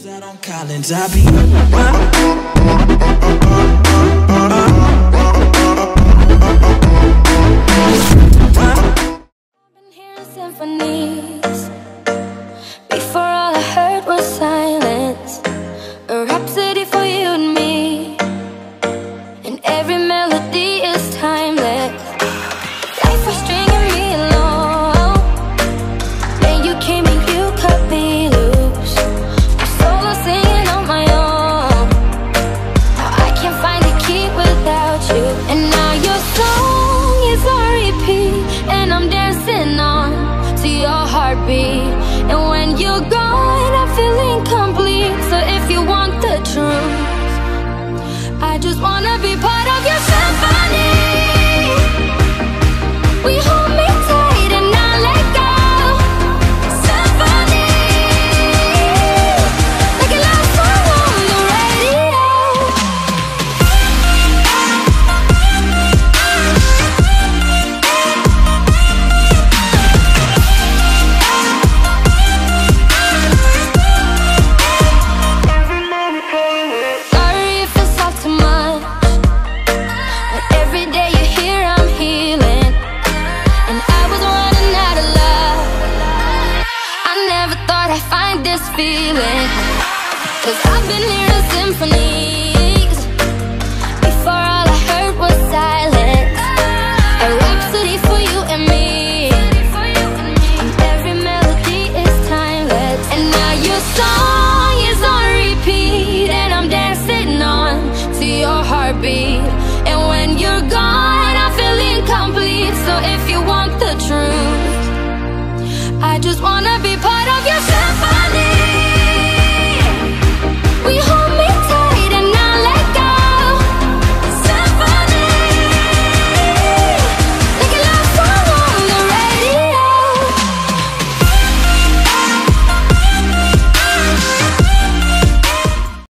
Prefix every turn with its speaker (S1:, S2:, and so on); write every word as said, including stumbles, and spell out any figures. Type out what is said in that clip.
S1: Out on Collins, I be.
S2: Been hearing symphonies. Before all I heard was silence. A rhapsody for you and me. And every melody is timeless. Life was stringing me along. Then you came and you cut me loose. I'm solo singing on my own. Now I can't find a key without you. And now your song is on repeat, and I'm dancing on to your heartbeat. And when you're gone, I feel incomplete. So if you want the truth, I just wanna be part of your symphony. We hold me tight and not let go. Symphony, like a love song on the radio. Sorry if it's all too much, but every day you're here I'm healing. And I was running out of love. I never thought I'd find this feeling. Cause I've been hearing symphonies. Before all I heard was silence. A rhapsody for you and me. And every melody is timeless. And now your song is on repeat, and I'm dancing on to your heartbeat. And when you're gone, I feel incomplete. So if you want the truth, I just wanna be part of your symphony.